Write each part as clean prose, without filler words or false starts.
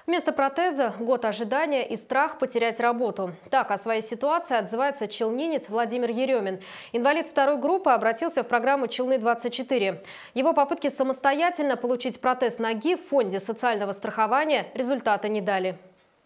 Вместо протеза – год ожидания и страх потерять работу. Так о своей ситуации отзывается челнинец Владимир Еремин. Инвалид второй группы обратился в программу «Челны-24». Его попытки самостоятельно получить протез ноги в фонде социального страхования результата не дали.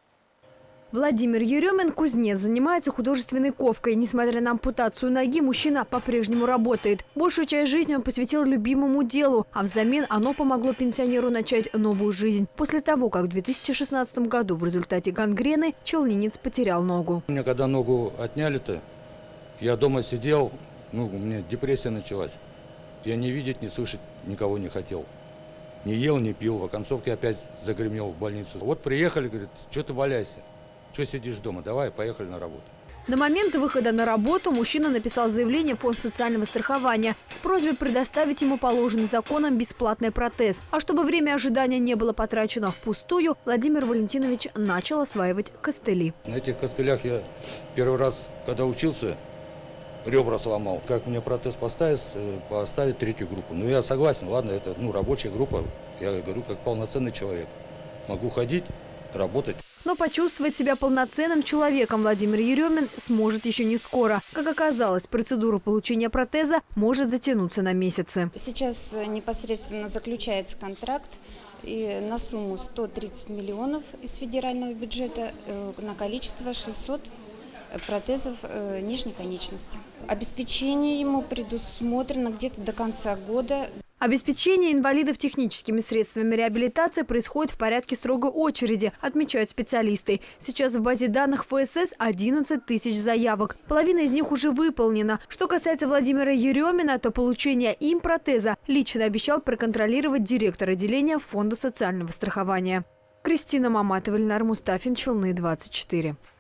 Владимир Еремин – кузнец, занимается художественной ковкой. Несмотря на ампутацию ноги, мужчина по-прежнему работает. Большую часть жизни он посвятил любимому делу, а взамен оно помогло пенсионеру начать новую жизнь. После того, как в 2016 году в результате гангрены челнинец потерял ногу. У меня когда ногу отняли-то, я дома сидел, у меня депрессия началась. Я ни видеть, ни слышать никого не хотел. Не ел, не пил. В оконцовке опять загремел в больницу. Вот приехали, говорят, что ты валяйся? Что сидишь дома? Давай, поехали на работу. На момент выхода на работу мужчина написал заявление в Фонд социального страхования с просьбой предоставить ему положенный законом бесплатный протез. А чтобы время ожидания не было потрачено впустую, Владимир Валентинович начал осваивать костыли. На этих костылях я первый раз, когда учился, ребра сломал. Как мне протез поставить третью группу? Ну, я согласен, ладно, это рабочая группа. Я говорю, как полноценный человек. Могу ходить, работать. Но почувствовать себя полноценным человеком Владимир Еремин сможет еще не скоро. Как оказалось, процедура получения протеза может затянуться на месяцы. Сейчас непосредственно заключается контракт на сумму 130 миллионов из федерального бюджета на количество 600 протезов нижней конечности. Обеспечение ему предусмотрено где-то до конца года. Обеспечение инвалидов техническими средствами реабилитации происходит в порядке строгой очереди, отмечают специалисты. Сейчас в базе данных ФСС 11 тысяч заявок. Половина из них уже выполнена. Что касается Владимира Еремина, то получение им протеза лично обещал проконтролировать директор отделения Фонда социального страхования. Кристина Маматова, Ильнар Мустафин, Челны-24.